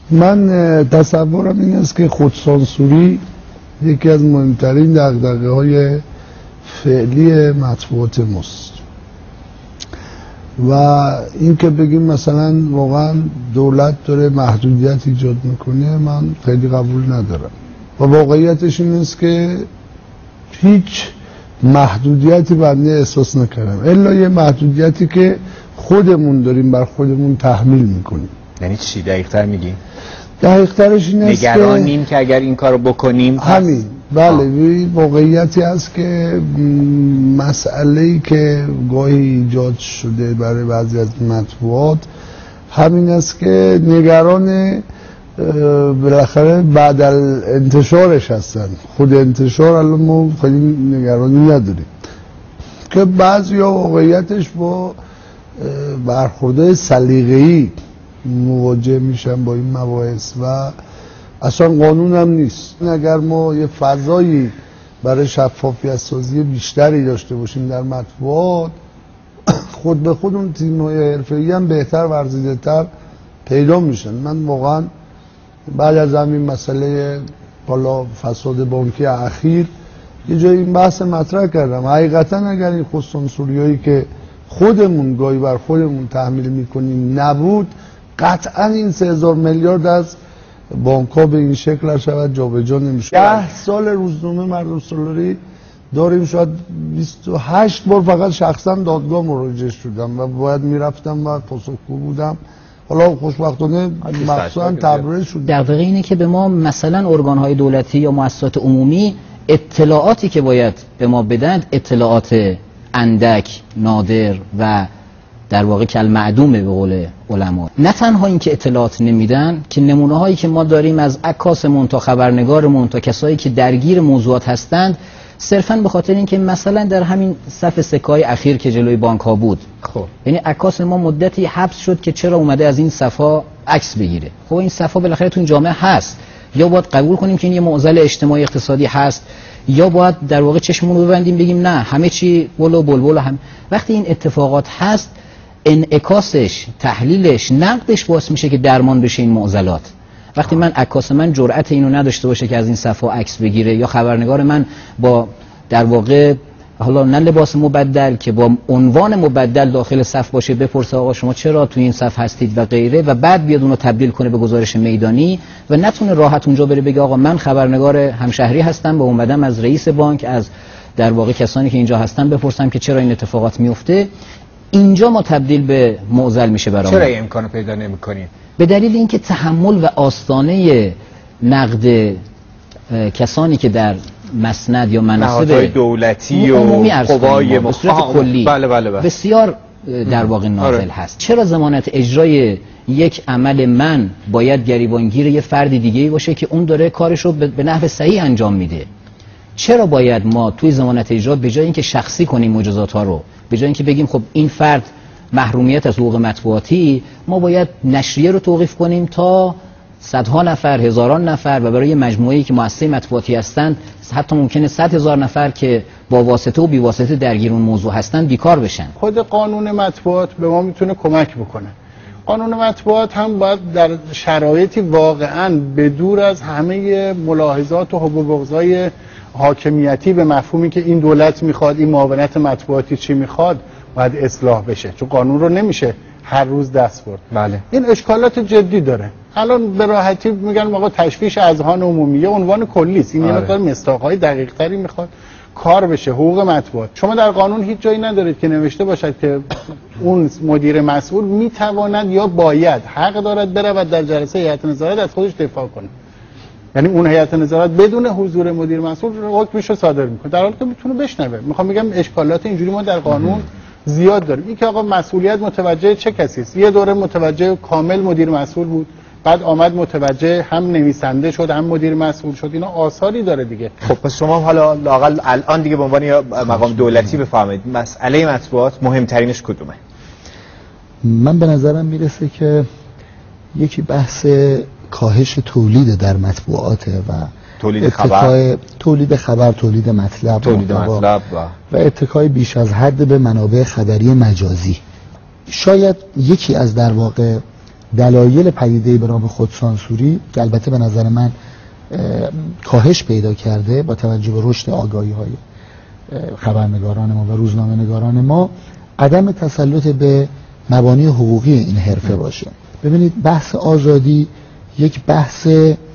من تصورم این است که خودسانسوری یکی از مهمترین دغدغه‌های فعلی مطبوعات ماست و این که بگیم مثلا واقعا دولت داره محدودیت ایجاد میکنه من خیلی قبول ندارم و واقعیتش این است که هیچ محدودیتی بنده احساس نکردم الا یه محدودیتی که خودمون داریم بر خودمون تحمیل میکنیم. یعنی چی دقیق‌تر میگی؟ دقیق‌ترش این است که نگرانیم که اگر این کارو بکنیم همین بله واقعیتی هست که مسئله‌ای که گاهی ایجاد شده برای بعضی از مطبوعات همین است که نگران بالاخره بعد انتشارش هستن. خود انتشار الان ما خیلی نگرانی نداریم که بعضیا واقعیتش با برخوردهای سلیقه‌ای مواجه میشن با این مباحث و اصلا قانون هم نیست. اگر ما یه فضایی برای شفافیت سازی بیشتری داشته باشیم در مطبوعات خود به خود اون تیم‌های حرفه‌ای هم بهتر ورزیده‌تر پیدا میشن. من واقعا بعد از همین مسئله بالا فساد بانکی اخیر یه جایی این بحث مطرح کردم حقیقتا اگر این خودسانسوریایی که خودمون گاهی بر خودمون تحمیل میکنیم نبود قطعا این 3000 میلیارد از بانک‌ها به این شکل شود جابجا نمیشه. 10 سال روزنامه مردم سالاری داریم شاید 28 بار فقط شخصا دادگاه مراجعه شدم و باید میرفتم و پاسخگو بودم. حالا خوشبختانه مخصوصا تبرئه شد. در واقع اینه که به ما مثلا ارگان‌های دولتی یا مؤسسات عمومی اطلاعاتی که باید به ما بدن اطلاعات اندک، نادر و در واقع کالمعدومه به قول علما. نه تنها این که اطلاعات نمیدن که نمونه هایی که ما داریم از عکاسمون تا خبرنگارمون تا کسایی که درگیر موضوعات هستند صرفا به خاطر اینکه مثلا در همین صف سکه‌های اخیر که جلوی بانک ها بود خب یعنی عکاس ما مدتی حبس شد که چرا اومده از این صفا عکس بگیره. خب این صفا بالاخره تو این جامعه هست یا باید قبول کنیم که این یه معضل اجتماعی اقتصادی هست یا باید در واقع چشمون رو ببندیم بگیم نه همه چی بل و بلبل هم. وقتی این اتفاقات هست انعکاسش، تحلیلش، نقدش باعث میشه که درمان بشه این معضلات. وقتی من عکاس من جرأت اینو نداشته باشه که از این صفحه عکس بگیره یا خبرنگار من با در واقع حالا نه لباس مبدل که با عنوان مبدل داخل صف باشه بپرسه آقا شما چرا تو این صف هستید و غیره و بعد بیاد اونو تبدیل کنه به گزارش میدانی و نتونه راحت اونجا بره بگه آقا من خبرنگار همشهری هستم و اومدم از رئیس بانک از در واقع کسانی که اینجا هستن بپرسم که چرا این اتفاقات میفته. اینجا ما تبدیل به معضل میشه برامون. چرا این امکانو پیدا نمی‌کنیم؟ به دلیل اینکه تحمل و آستانه نقد کسانی که در مسند یا مناصب دولتی و قوای به صورت کلی بله. بسیار در واقع نازل هست. چرا ضمانت اجرای یک عمل من باید گریبانگیر یه فرد دیگه‌ای باشه که اون داره کارش رو به نحو صحیح انجام میده؟ چرا باید ما توی ضمانت اجرا به جای اینکه شخصی کنیم مجازات ها رو، به جای اینکه بگیم خب این فرد محرومیت از حقوق مطبوعاتی، ما باید نشریه رو توقیف کنیم تا صدها نفر، هزاران نفر و برای مجموعه‌ای که مؤسسه مطبوعاتی هستند حتی ممکنه 100,000 نفر که با واسطه و بی واسطه درگیر اون موضوع هستند بیکار بشن. خود قانون مطبوعات به ما میتونه کمک بکنه. قانون مطبوعات هم باید در شرایطی واقعاً به دور از همه ملاحظات و حب و بغضای حاکمیتی به مفهومی که این دولت میخواد این معاونت مطبوعاتی چی میخواد باید اصلاح بشه، چون قانون رو نمیشه هر روز دست برد. بله. این اشکالات جدی داره. الان به راحتی میگن آقا تشویش اذهان عمومی یه عنوان کلی است. این یه مقدار مصداق‌های دقیق‌تری میخواد کار بشه. حقوق مطبوعات شما در قانون هیچ جایی ندارید که نوشته باشد که اون مدیر مسئول میتواند یا باید حق دارد برود در جلسه هیئت نظارت از خودش دفاع کنه. یعنی اون هیئت نظارت بدون حضور مدیر مسئول حکمش رو صادر میکنه، در حالی که میتونه بشنوه. میخوام بگم اشکالات اینجوری ما در قانون زیاد داریم. این که آقا مسئولیت متوجه چه کسی است؟ یه دوره متوجه کامل مدیر مسئول بود، بعد آمد متوجه هم نویسنده شد هم مدیر مسئول شد. اینا آثاری داره دیگه. خب پس شما حالا لااقل الان دیگه به عنوان مقام دولتی بفهمید مسئله مطبوعات مهمترینش کدومه؟ من به نظرم میرسه که یکی بحث کاهش تولید در مطبوعات و تولید خبر، تولید مطلب و اتکای بیش از حد به منابع خبری مجازی. شاید یکی از در واقع دلایل پدیده به نام خودسانسوری که البته به نظر من کاهش پیدا کرده با توجه به رشد آگاهی‌های خبرنگاران ما و روزنامه‌نگاران ما، عدم تسلط به مبانی حقوقی این حرفه باشه. ببینید بحث آزادی یک بحث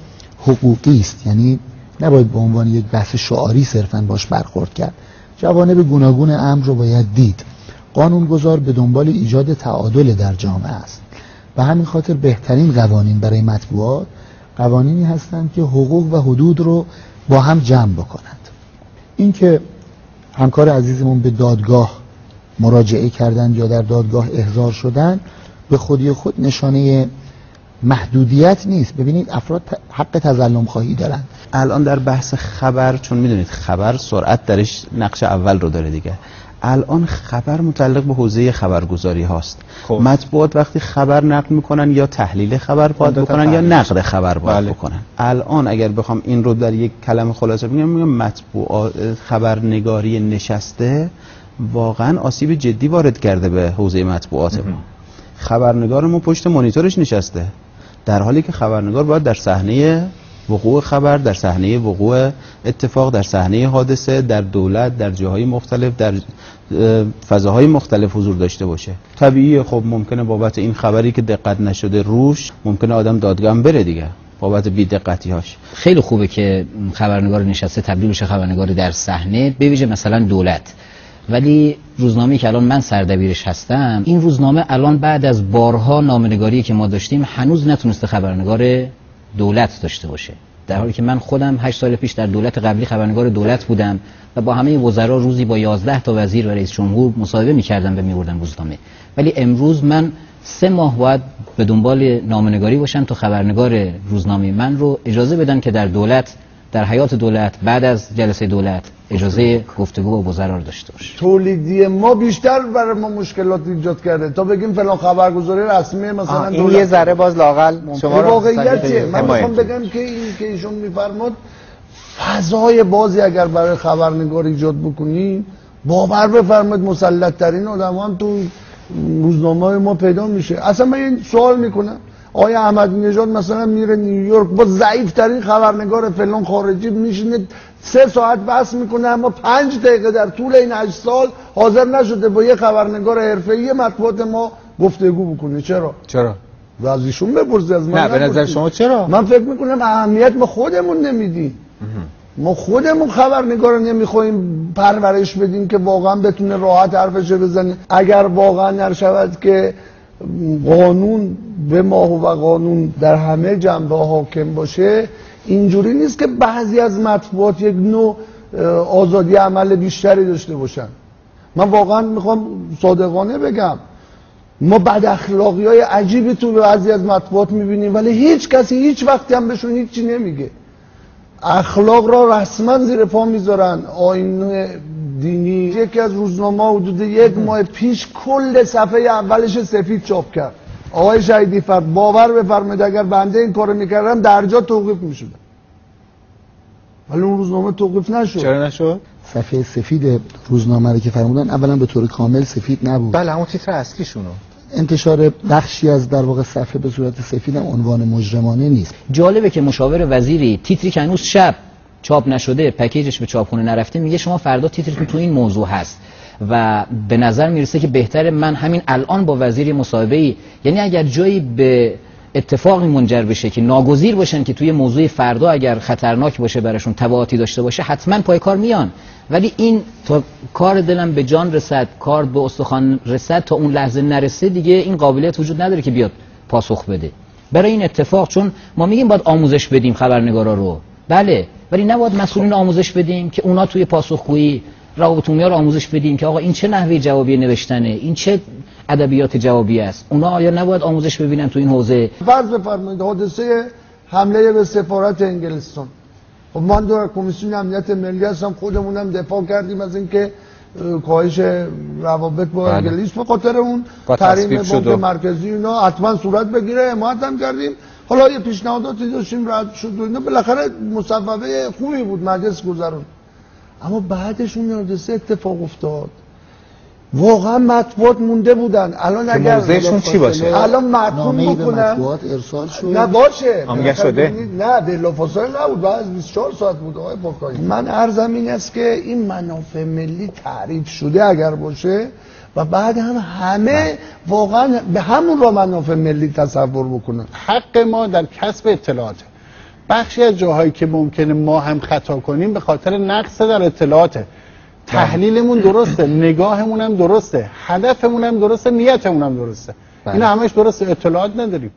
حقوقی است، یعنی نباید به عنوان یک بحث شعاری صرفاً باش برخورد کرد. جوانب گوناگون امر رو باید دید. قانونگذار به دنبال ایجاد تعادل در جامعه است. به همین خاطر بهترین قوانین برای مطبوعات قوانینی هستند که حقوق و حدود رو با هم جمع بکنند. این که همکار عزیزمون به دادگاه مراجعه کردند یا در دادگاه احضار شدند به خودی خود نشانه محدودیت نیست. ببینید افراد حق تظلم خواهی دارند. الان در بحث خبر، چون میدونید خبر سرعت درش نقش اول رو داره دیگه، الان خبر متعلق به حوزه خبرگزاری هاست. مطبوعات وقتی خبر نقل میکنن یا تحلیل خبر باید بکنن یا نقد خبر باید بکنن. الان اگر بخوام این رو در یک کلمه خلاصه بگم، میگم مطبوعات خبرنگاری نشسته واقعا آسیب جدی وارد کرده به حوزه مطبوعات ما. خبرنگار ما پشت مانیتورش نشسته، در حالی که خبرنگار باید در صحنه وقوع خبر، در صحنه وقوع اتفاق، در صحنه حادثه، در دولت، در جاهای مختلف، در فضاهای مختلف حضور داشته باشه. طبیعیه خب ممکنه بابت این خبری که دقت نشده روش ممکنه آدم دادگاه هم بره دیگه بابت بی‌دقتی‌هاش. خیلی خوبه که خبرنگار نشسته تبدیل بشه خبرنگاری در صحنه، بویژه مثلا دولت. ولی روزنامه‌ای که الان من سردبیرش هستم، این روزنامه الان بعد از بارها نامه‌نگاری که ما داشتیم هنوز نتونسته خبرنگار دولت داشته باشه، در حالی که من خودم 8 سال پیش در دولت قبلی خبرنگار دولت بودم و با همه وزرا روزی با 11 تا وزیر و رئیس جمهور مصاحبه می‌کردم و می‌بردم روزنامه. ولی امروز من 3 ماه باید به دنبال نامه‌نگاری باشم تا خبرنگار روزنامه من رو اجازه بدن که در دولت، در حیات دولت، بعد از جلسه دولت اجازه گفتگو با وزرا رو داشته باشه. تولیدی ما بیشتر برای ما مشکلات ایجاد کرده تا بگیم فلان خبرگزاری رسمی مثلا این یه ذره باز لاقل شما رو واقعیتیه. من میخوام بگم که این که ایشون میفرماد فضای بازی اگر برای خبرنگار ایجاد بکنیم، باور بفرمایید مسلط ترین آدم هم تو روزنامه‌های ما پیدا میشه. اصلا من این سوال میکنم، آیا احمدی نژاد مثلا میره نیویورک با ضعیف ترین خبرنگار فلان خارجی میشینه 3 ساعت بحث میکنه، اما 5 دقیقه در طول این 8 سال حاضر نشده با یه خبرنگار حرفه‌ای مطبوعات ما گفتگو بکنه؟ چرا؟ و از ایشون بپرسید، از من نه. به نظر شما چرا؟ من فکر میکنم اهمیت ما خودمون نمیدیم. ما خودمون خبرنگار نمیخوایم پرورش بدیم که واقعا بتونه راحت حرفش بزنه. اگر واقعا نرشود که قانون به ما و قانون در همه جنبه حاکم باشه، اینجوری نیست که بعضی از مطبوعات یک نوع آزادی عمل بیشتری داشته باشن. من واقعا میخوام صادقانه بگم، ما بد اخلاقی های عجیبی تو بعضی از مطبوعات میبینیم، ولی هیچ کسی هیچ وقتی هم بهشون هیچی نمیگه. اخلاق را رسما زیر پا میذارن. آیین دینی یکی از روزنامه‌ها حدود 1 ماه پیش کل صفحه اولش سفید چاپ کرد. آقای شهیدی فرد، باور بفرمایید اگر بنده این کارو میکردم درجا توقیف میشدم، ولی اون روزنامه توقیف نشد. چرا نشد؟ صفحه سفید روزنامه رو که فرمودن اولا به طور کامل سفید نبود. بله، همون تیتر اصلیشونو. انتشار بخشی از در واقع صفحه به صورت سفید هم عنوان مجرمانه نیست. جالبه که مشاور وزیری تیتری که هنوز شب چاپ نشده، پکیجش به چاپخونه نرفته، میگه شما فردا تیتری تو این موضوع هست. و به نظر میرسه که بهتره من همین الان با وزیر مصاحبه‌ای، یعنی اگر جایی به اتفاقی منجر بشه که ناگزیر باشن که توی موضوع فردا اگر خطرناک باشه براشون، تبعاتی داشته باشه، حتما پای کار میان. ولی این تا کار دلم به جان رسد، کار به استخوان رسد، تا اون لحظه نرسه دیگه این قابلیت وجود نداره که بیاد پاسخ بده برای این اتفاق. چون ما میگیم باید آموزش بدیم خبرنگارا رو، بله، ولی نباید مسئولین آموزش بدیم که اونا توی پاسخگویی روابط عمومی رو آموزش بدیم که آقا این چه نحوه جوابی نوشتنه، این چه ادبیات جوابی است. اونا آیا نباید آموزش ببینن تو این حوزه؟ فرض بفرمایید حادثه حمله به سفارت انگلستان، خب من در کمیسیون امنیت ملی هستم، خودمونم دفاع کردیم از اینکه کاهش روابط با انگلیس به خاطر اون تحریم بانک مرکزی اینا حتما صورت بگیره، حمایت هم کردیم. حالا یه پیشنهاداتی داشتیم رد شد و اینا، بالاخره مصوبه خوبی بود مجلس گذرون. اما بعدش اون حادثه اتفاق افتاد. واقعا مطبوعات مونده بودن. الان اگر موضعشون چی باشه؟ الان متن نامه‌ای به بکنن مطبوعات ارسال شد. نه باشه آمگه شده؟ نه بلافاصله نبود، بعد از 24 ساعت بود آقای پاکایی. من عرضم این است که این منافع ملی تعریف شده اگر باشه و بعد هم همه واقعا به همون را منافع ملی تصور بکنن. حق ما در کسب اطلاعاته. بخشی از جاهایی که ممکنه ما هم خطا کنیم به خاطر نقص در اطلاعاته. تحلیلمون درسته، نگاهمون هم درسته، هدفمون هم درسته، نیتمون هم درسته. اینا همش درسته، اطلاعات نداریم.